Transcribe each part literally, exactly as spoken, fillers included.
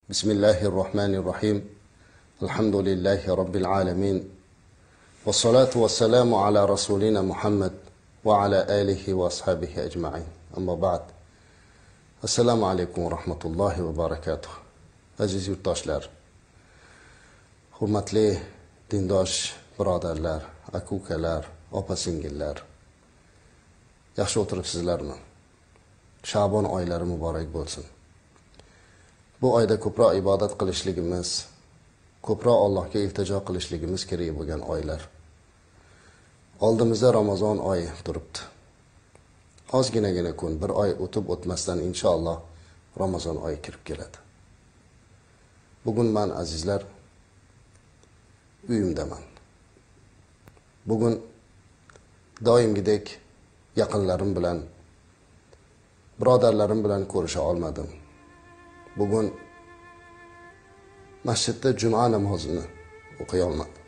Bismillahirrahmanirrahim. Elhamdülillahi Rabbil alemin. Ve salatu ve selamu ala Rasulina Muhammed ve ala alihi ve ashabihi ecma'in. Amma ba'd. Assalamu alaikum ve rahmatullahi ve barakatuh. Aziz yurtdoshlar, hurmatli dindosh birodarlar, aka-ukalar, opa-singillar. Yaxshi o'tiribsizlarmi? Sha'bon oylari muborak bo'lsin. Bu oyda ko'proq ibodat qilishligimiz, ko'proq Allohga iltijo qilishligimiz kerak bo'lgan oylar. Oldimizda Ramazon oyi turibdi. Ozginagina kun, bir oy o'tib o'tmasdan inshaalloh Ramazon oyi kirib keladi. Bugun men azizlar uyimdaman. Bugun doimgidek yaqinlarim bilan, birodarlarim bilan ko'risha olmadim. Bugun masjidda juma namozini o'qiy olmadim.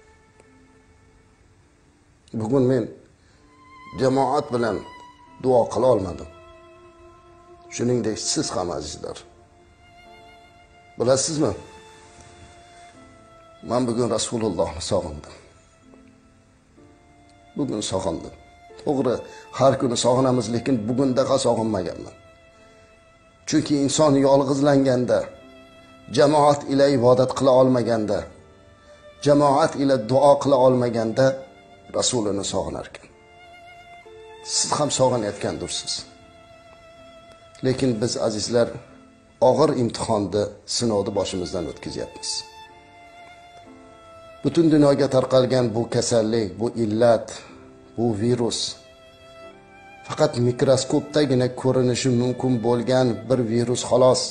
Bugun men jamoat bilan duo qila olmadim. Shuningdek siz ham azizlar. Bilasizmi? Men bugun Rasulullohni sog'indim. Bugun sog'indim. To'g'ri, har kuni sog'inamiz, lekin bugundaqa sog'inmaganman. Chunki inson yolg'izlanganda, jamoat ila ibodat qila olmaganda, jamoat ila duo qila olmaganda Rasulini sog'inar ekan. Siz ham sog'inayotgandirsiz. Lekin biz azizlar og'ir imtihonni, sinovni boshimizdan o'tkazyapmiz. Butun dunyoga tarqalgan bu kasallik, bu illat, bu virus faqat mikroskopdagina ko'rinishi mumkin bo'lgan bir virus xolos.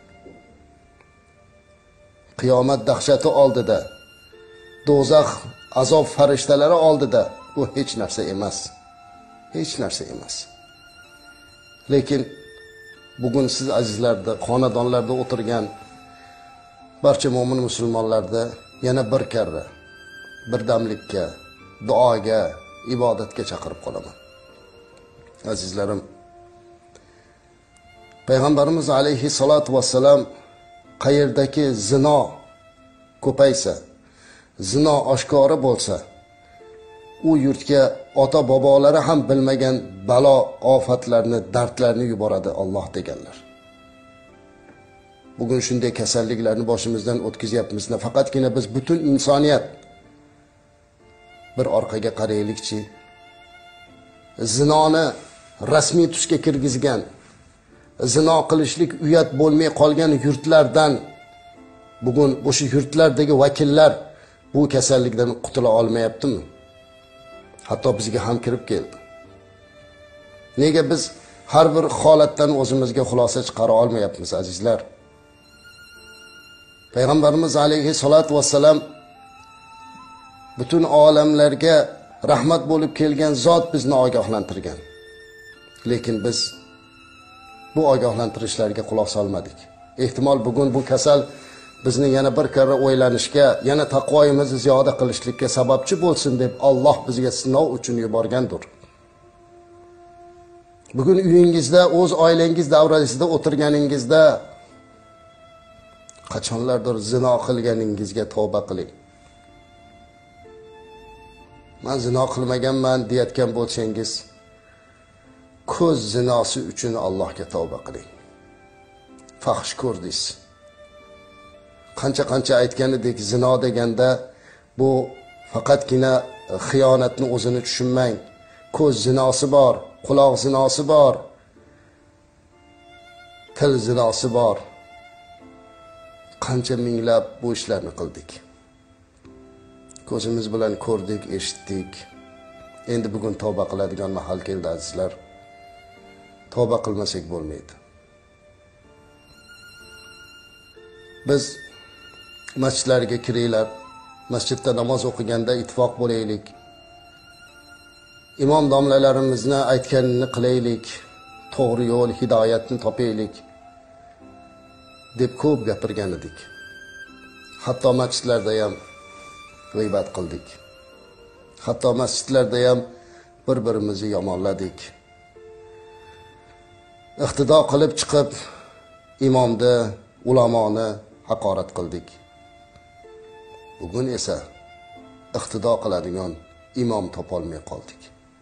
Qiyomat dahshati oldida, do'zax azob farishtalari oldida bu hech narsa emas. Hech narsa emas. Lekin bugun siz azizlarda, xonadonlarda o'tirgan barcha mo'min musulmonlarda yana bir karra birdamlikka, duoga, ibodatga chaqirib qolaman. Azizlarim, Payg'ambarimiz alayhi salatu vassalam qayerdagi zino ko'paysa, zino oshkora bo'lsa, u yurtga ota bobolari ham bilmagan balo, ofatlarni, dardlarni yuboradi Alloh deganlar. Bugun shunday kasalliklarni boshimizdan o'tkazyapmiz. Faqatgina biz butun insoniyat bir orqaga qaraylikchi. Zinoni rasmiy tusga kirgizgan, zino qilishlik uyat bo'lmay qolgan yurtlardan bugun o'sha yurtlardagi vakillar bu kasallikdan qutula olmayaptimi? Hatto bizga ham kirib keldi. Nega biz har bir holatdan o'zimizga xulosa chiqara olmayapmiz azizlar? Payg'ambarimiz alayhi salatu vassalam butun olamlarga rahmat bo'lib kelgan zot bizni ogohlantirgan. Lekin biz bu ogohlantirishlarga quloq solmadik. Ehtimol bugun bu kasal bizni yana bir karra o'ylanishga, yana taqvoyimizni ziyoda qilishlikka sababchi bo'lsin deb Alloh bizga sinov uchun yuborgandir. Bugun uyingizda, o'z oilangiz davrasida o'tirganingizda qachonlardir zino qilganingizga tavba qiling. Men zino qilmaganman deyotgan bo'lsangiz, ko'z zinosi uchun Allohga tavba qiling. Fahsh ko'rdingiz. Qancha-qancha aytganidek, zino deganda bu faqatgina xiyonatni o'zini tushunmang. Ko'z zinosi bor, quloq zinosi bor, til zinosi bor. Qancha minglab bu ishlarni qildik. Ko'zimiz bilan ko'rdik, eshitdik. Endi bugun tavba qiladigan mahal keldi azizlar. Tavba qilmasak bo'lmaydi. Biz masjidlarga kiringlar, masjidda namoz o'qiganda ittifoq bo'laylik. Imom domlalarimizni aytganini qilaylik, to'g'ri yo'l, hidoyatni topaylik deb ko'p gapirgan edik. Hatto masjidlarda ham g'iybat qildik. Hatto masjidlarda ham bir-birimizni yomonladik. Iqtido qilib chiqib imomni, ulamoni haqorat qildik. Bugun esa iqtido qiladigan imom topolmay qoldik.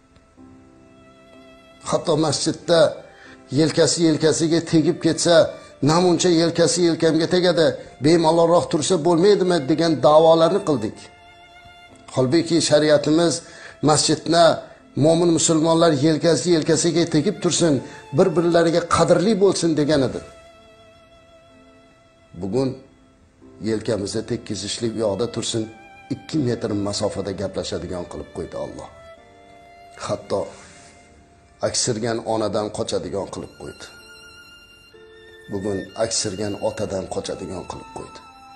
Hatto masjidda yelkasi yelkasiga tegib ketsa, namuncha yelkasi yelkamga tegadi, bemalolroq tursa bo'lmaydimi degan da'volarni qildik. Holbuki shariatimiz masjidna mo'min musulmonlar yelkasi yelkasiga tegib tursin, bir-birlariga qadrli bo'lsin degan edi. Bugun yelkamizda tekkizishlik yo'qda tursin, ikki metr masofada gaplashadigan qilib qo'ydi Alloh. Hatto aksirgan onadan qochadigan qilib qo'ydi. Bugun aksirgan otadan qochadigan qilib qo'ydi.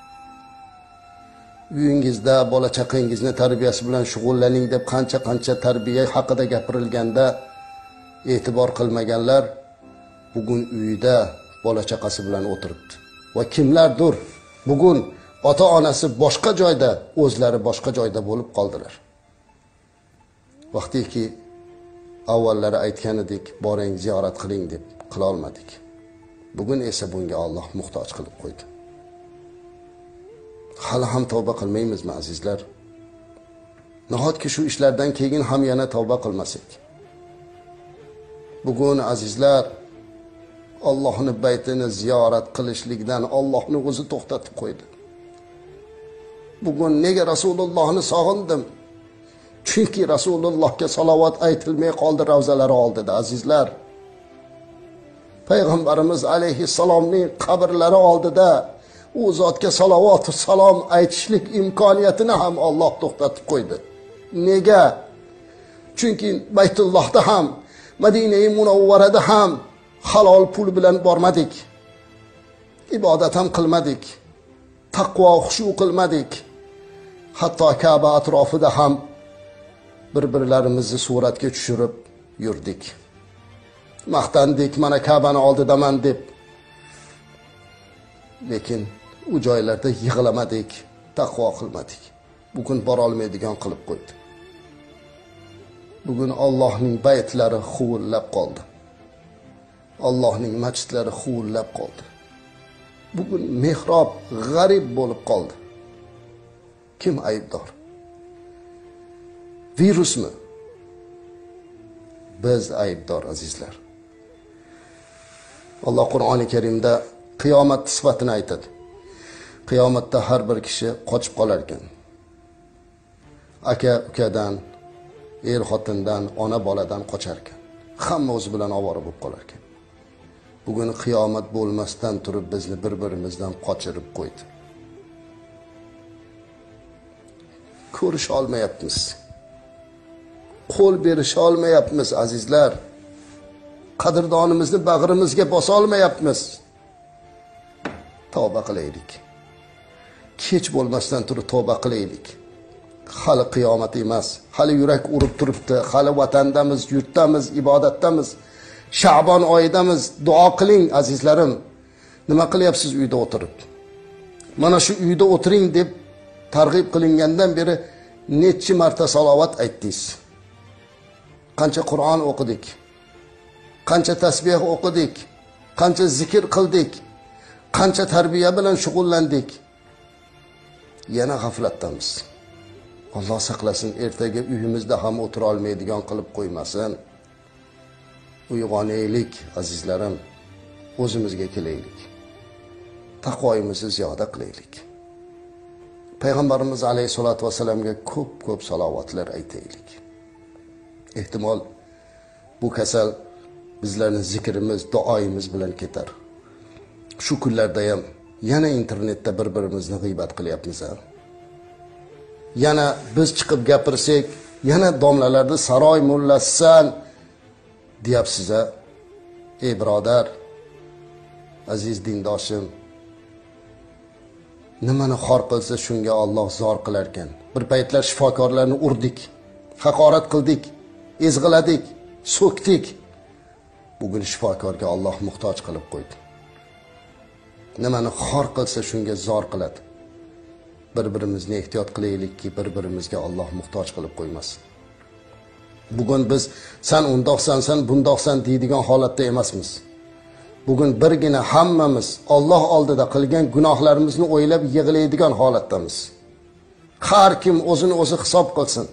Uyingizda bola chaqangizni tarbiyasi bilan shug'ullaning deb qancha-qancha tarbiya haqida gapirilganda e'tibor qilmaganlar bugun uyida bola chaqasi bilan o'tiribdi. Va kimlardir bugun ota-onasi boshqa joyda, o'zlari boshqa joyda bo'lib qoldilar. Vaqtiki avvallari aytgan edik, boring ziyorat qiling deb qila olmadik. Bugun esa bunga Alloh muhtoj qilib qo'ydi. Hali ham tavba qilmaymizmi azizlar? Nahotki shu ishlardan keyin ham yana tavba qilmasak. Bugun azizlar Allohning baytini ziyorat qilishlikdan Allohning o'zi to'xtatib qo'ydi. Bugun nega Rasulullohni sog'indim? Chunki Rasulullohga salovat aytilmay qoldi ravzalari oldida azizlar. Payg'ambarimiz alayhissalomning qabrlari oldida u zotga salovat va salom aytishlik imkoniyatini ham Alloh to'xtatib qo'ydi. Nega? Chunki Baytullohda ham, Madina-i Munawvarada ham halol pul bilan bormadik. Ibodat ham qilmadik. Taqvo, xushu qilmadik. Hatto Ka'ba atrofida ham bir-birlarimizni suratga tushirib yurdik. Maqtandik, mana Ka'bani oldidaman deb. Lekin u joylarda yig'lamadik, taqvo qilmadik. Bugun bora olmaydigan qilib qo'ydi. Bugun Allohning baytlari huvullab qoldi. Allohning masjidlari huvullab qoldi. Bugun mehrob g'arib bo'lib qoldi. Kim aybdor? Virusmi? Biz aybdor azizlar. Alloh Qur'oni Karimda qiyomat sifatini aytadi. Qiyomatda har bir kishi qochib qolar ekan. Aka ukadan, er xotindan, ona boladan qochar ekan. Hamma o'zi bilan ovora bo'lib qolar ekan. Bugun qiyomat bo'lmasdan turib bizni bir-birimizdan qochirib qo'ydi. Ko'rish olmayapmiz. Qo'l berish olmayapmiz azizlar. Qadrdonimizni bag'rimizga bosa olmayapmiz. Tavba qilaylik. Kech bo'lmasdan turib tavba qilaylik. Hali qiyomat emas. Hali yurak urib turibdi. Hali vatandamiz, yurtdamiz, ibodatdamiz. Sha'bon oyidamiz. Duo qiling azizlarim. Nima qilyapsiz uyda o'tirib? Mana shu uyda o'tiring deb targ'ib qilingandan beri necha marta salovat aytdingiz? Qancha Qur'on o'qidik? Qancha tasbih o'qidik? Qancha zikr qildik? Qancha tarbiya bilan shug'ullandik? Yana g'aflatdamiz. Alloh saqlasin, ertaga uyimizda ham o'tira olmaydigan qilib qo'ymasin. Uyg'onaylik azizlarim, o'zimizga kelaylik. Taqvoyimizni ziyoda qilaylik. Payg'ambarimiz alayhisolatu vasallamga ko'p-ko'p salovatlar aytaylik. Ehtimol bu kasal bizlarning zikrimiz, duoyimiz bilan ketar. Shu kunlarda ham yana internetda bir-birimizni g'iybat qilyapmiz. Yana biz chiqib gapirsak, yana domlalarda saroy mullasisan deyapsiz. Ey birodar, aziz dindoshim, nimani xor qilsa shunga Alloh zor qilar ekan. Bir paytlar shifokorlarni urdik, haqorat qildik, ezg'iladik, so'kdik. Bugun shifokorga Alloh muhtoj qilib qo'ydi. Nimani xor qilsa shunga zor qiladi. Bir-birimizni ehtiyot qilaylikki, bir-birimizga Alloh muhtoj qilib qo'ymasin. Bugun biz sen undoqsan, sen bundoqsan deydigan holatda emasmiz. Bugun birgina hammamiz Alloh oldida qilgan gunohlarimizni o'ylab yig'laydigan holatdamiz. Har kim o'zini o'zi hisob qilsin.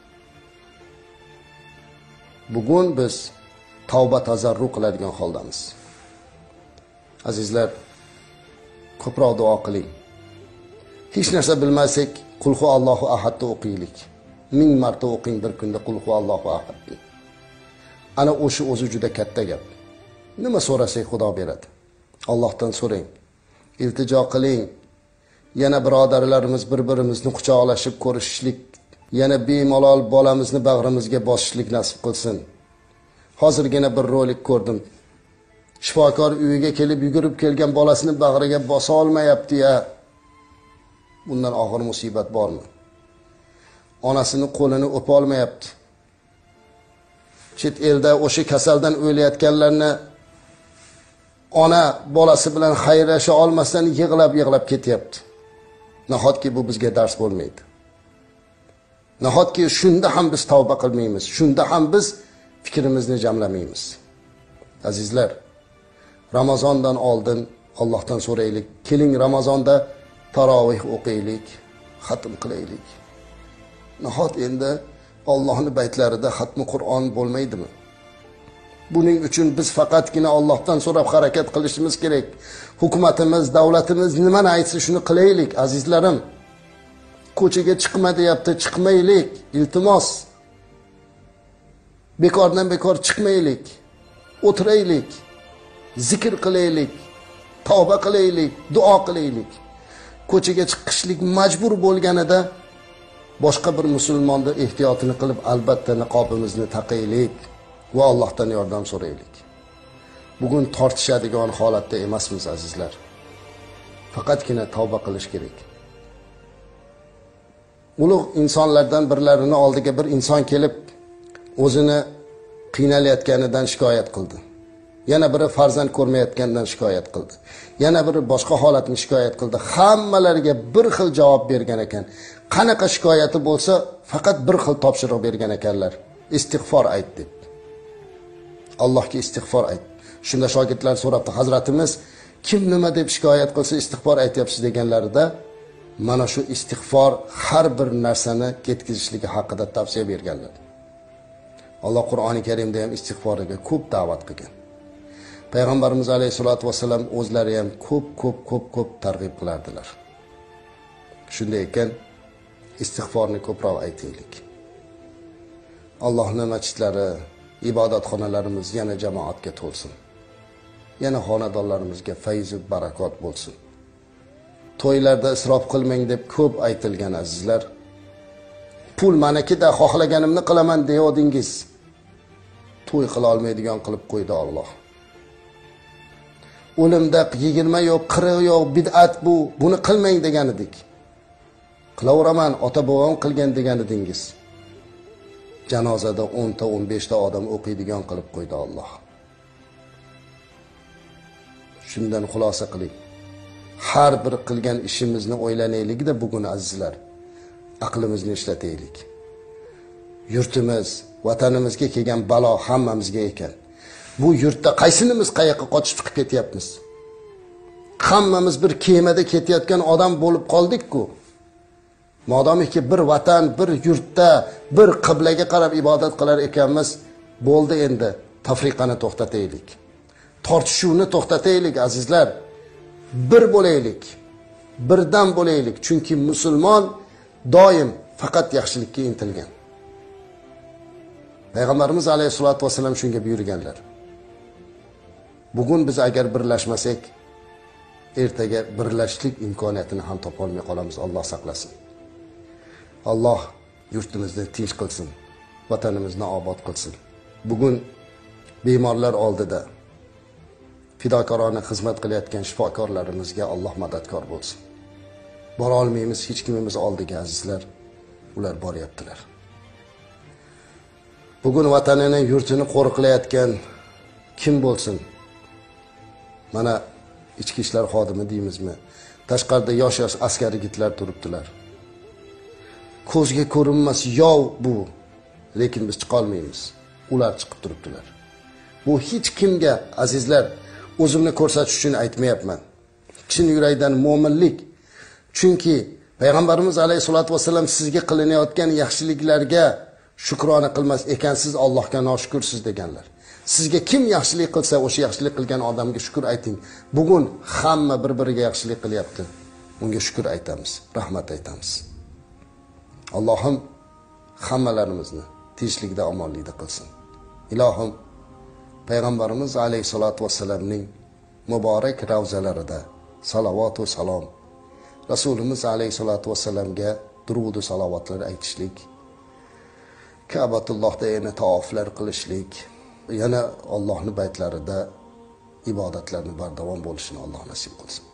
Bugun biz tavba tazarru qiladigan holdamiz. Azizlar, ko'proq duo qiling. Hech narsa bilmasak, qul hu Allohu ahadni o'qiylik. Ming marta o'qing bir kunda qul hu Allohu ahad. Ana o'sha o'zi juda katta gap. Nima so'rasak Xudo beradi. Allohdan so'rang. Iltijo qiling. Yana birodarlarimiz bir-birimizni quchoqlashib ko'rishishlik, yana bemalol bolamizni bag'rimizga bosishlik nasib qilsin. Hozirgina bir rolik ko'rdim. Shifokor uyiga kelib yugurib kelgan bolasini bag'riga bosa olmayapti-ya. Bundan og'ir musibat bormi? Onasini qo'lini o'pa olmayapti. Chet elda o'sha kasaldan o'layotganlarni ona bolasi bilan xayrlasha olmasdan yig'lab-yig'lab ketyapti. Nahotki bu bizga dars bo'lmaydi. Nahotki shunda ham biz tavba qilmaymiz, shunda ham biz fikrimizni jamlamaymiz. Azizlar, Ramazondan oldin Allohdan so'raylik. Keling Ramazonda tarovih o'qiylik, xatm qilaylik. Nahot endi Allohning baytlarida xatmi Qur'on bo'lmaydimi? Buning uchun biz faqatgina Allohdan so'rab harakat qilishimiz kerak. Hukumatimiz, davlatimiz nimani aytsa shuni qilaylik, azizlarim. Ko'chaga chiqma deyapti, chiqmaylik, iltimos. Bekordan bekor chiqmaylik. O'tiraylik. Zikr qilaylik, tavba qilaylik, duo qilaylik. Ko'chaga chiqishlik majbur bo'lganida boshqa bir musulmonda ehtiyotini qilib albatta niqobimizni taqaylik va Allohdan yordam so'raylik. Bugun tortishadigan holatda emasmiz azizlar. Faqatgina tavba qilish kerak. Ulug' insonlardan birlarini oldiga bir inson kelib o'zini qiynalayotganidan shikoyat qildi. Yana biri farzand ko'rmayotganidan shikoyat qildi. Yana biri boshqa holatni shikoyat qildi. Hammalariga bir xil javob bergan ekan. Qanaqa shikoyati bo'lsa, faqat bir xil topshiriq bergan ekanlar. Istig'for ayt deb. Allohga istig'for ayt. Shunda shogirdlar so'rabdi, Hazratimiz, kim nima deb shikoyat qilsa istig'for aytyapsiz deganlarida, mana shu istig'for har bir narsani ketkizishligi haqida tavsiya berganlar. Alloh Qur'oni Karimda ham istig'foriga ko'p da'vat qilgan. Payg'ambarimiz alayhisolatu vasallam o'zlari ham ko'p ko'p ko'p ko'p targ'ib qilardilar. Shunday ekan, istig'forni ko'proq aytaylik. Allohning masjidlari, ibodatxonalarimiz yana jamoatga to'lsin. Yana xonadonlarimizga fayz va barakot bo'lsin. To'ylarda isrof qilmang deb ko'p aytilgan azizlar. Pul manakida xohlaganimni qilaman deyodingiz. To'y qila olmaydigan qilib qo'ydi Alloh. O'limda yigirma yo'q, qirq yo'q bid'at bu. Buni qilmang degan edik. Qilaveraman, ota-bovam qilgan degan edingiz. Janozada o'n ta o'n besh ta odam o'qiydigan qilib qo'ydi Alloh. Shundan xulosa qiling. Har bir qilgan ishimizni o'ylanaylik-da bugun azizlar. Aqlimizni ishlataylik. Yurtimiz, vatanimizga kelgan balo hammamizga ekan. Bu yurtda qaysinimiz qayoqqa qochib chiqib ketyapmiz? Hammamiz bir kemada ketayotgan odam bo'lib qoldik-ku. Modomiki bir vatan, bir yurtda, bir qiblaga qarab ibodat qilar ekanmiz, bo'ldi endi. Tafriqani to'xtataylik. Tortishuvni to'xtataylik azizlar. Bir bo'laylik. Birdan bo'laylik. Chunki musulmon doim faqat yaxshilikka intilgan. Payg'ambarimiz alayhisolatu vasallam shunga buyurganlar. Bugun biz agar birlashmasak, ertaga birlashlik imkoniyatini ham topa olmay qolamiz. Alloh saqlasin. Alloh yurtimizni tinch qilsin, vatanimizni obod qilsin. Bugun bemorlar oldida fidokorona xizmat qilayotgan shifokorlarimizga Alloh madadkor bo'lsin. Bora olmaymiz hech kimimiz oldiga azizlar. Ular boryaptilar. Bugun vatanini, yurtini qo'riqlayotgan kim bo'lsin? Mana ichki ishlar xodimi deymizmi? Tashqarida yosh-yosh askar yigitlar turibdilar. Ko'zga ko'rinmas yov bu, lekin biz chiqa olmaymiz. Ular chiqib turibdilar. Bu hech kimga azizlar o'zimni ko'rsatish uchun aytmayapman. Chin yurakdan mo'minlik. Chunki payg'ambarimiz alayhisolatu vasallam sizga qilinayotgan yaxshiliklarga shukrona qilmas ekansiz, Allohga noshukrsiz deganlar. Sizga kim yaxshilik qilsa, o'sha yaxshilik qilgan odamga shukr ayting. Bugun hamma bir-biriga yaxshilik qilyapti. Unga shukr aytamiz, rahmat aytamiz. Allohim hammalarimizni tinchlikda, omonlikda qilsin. Ilohim payg'ambarimiz alayhisolatu vasallamning muborak ravzalarida salovat va salom, Rasulimiz alayhisolatu vasallamga durud va salovatlar aytishlik, Ka'batullohda yana tavoflar qilishlik, yana Allohning baytlarida ibodatlarni bardavom bo'lishini Alloh nasib qilsin.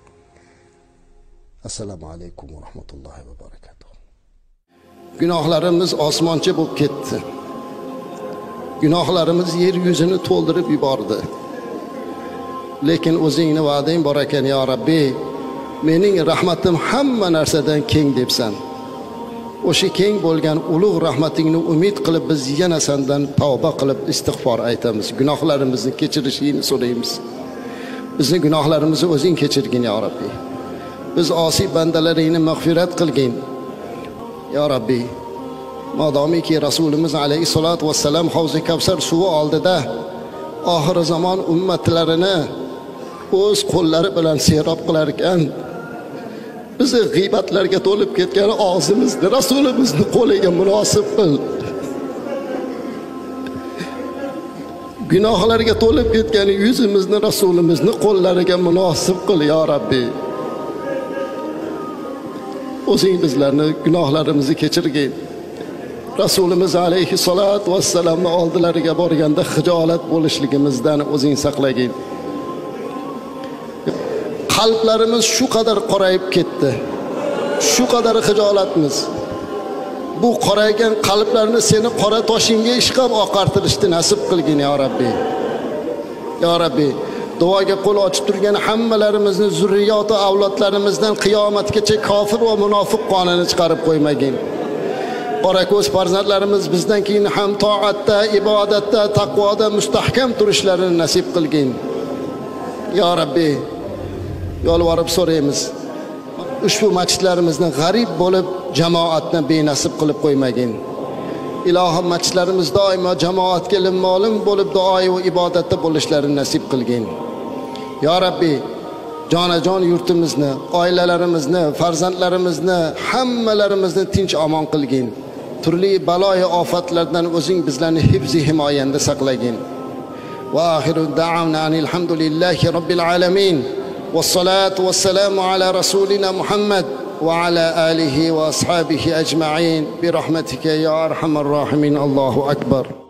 Assalomu alaykum va rahmatullohi va barakatuh. Gunohlarimiz osmoncha bo'lib ketdi. Gunohlarimiz yer yuzini to'ldirib yubordi. Lekin o'zingni va'dang bor ekan, ya Rabbi, mening rahmatim hamma narsadan keng debsan. O'sha keng bo'lgan ulug' rahmatingni umid qilib biz yana sendan tavba qilib istig'for aytamiz. Gunohlarimizni kechirishingni so'raymiz. Bizning gunohlarimizni o'zing kechirgin, ya Rabbi. Biz osiy bandalaringni mag'firat qilgin. Ya Rabbi, modomiki Rasulimiz alayhisolatu vassalam Havz-i Kavsar suvi oldida oxir zamon ummatlarini o'z qo'llari bilan serob qilar ekan, bizni g'iybatlarga to'lib ketgan og'zimizni Rasulimizni qo'liga munosib qil. Gunohlarga to'lib ketgan yuzimizni Rasulimizni qo'llariga munosib qil, ya Rabbi. O'zing bizlarni gunohlarimizni kechirgin. Rasulimiz alayhisolatu vassalamning oldilariga borganda xijolat bo'lishligimizdan o'zing saqlagin. Qalblarimiz shu qadar qorayib ketdi. Shu qadar xijolatmiz. Bu qoraygan qalblarni seni qora toshingga ishqab oqartirishni nasib qilgin, ya Rabbi. Ya Rabbi, duoga qo'l ochib turgan hammalarimizni zurriyot va avlodlarimizdan qiyomatgacha kofir va munofiq qonini chiqarib qo'ymagin. Qora ko'z farzandlarimiz bizdan keyin ham toatda, ibodatda, taqvoda mustahkam turishlarini nasib qilgin. Ya Rabbi, yolvorib so'raymiz. Ushbu masjidlarimizni g'arib bo'lib, jamoatni benasib qilib qo'ymagin. Ilohim, masjidlarimiz doimo jamoatga lim-molim bo'lib duo va ibodatda bo'lishlarini nasib qilgin. Ya Rabbi, jonajon yurtimizni, oilalarimizni, farzandlarimizni, hammalarimizni tinch omon qilgin. Turli baloyi ofatlardan o'zing bizlarni hifzi himoyanda saqlagin. Va oxiru da'vana alhamdulillahi robbil alamin. والصلاة والسلام على رسولنا محمد وعلى آله وأصحابه أجمعين برحمتك يا أرحم الراحمين. الله أكبر.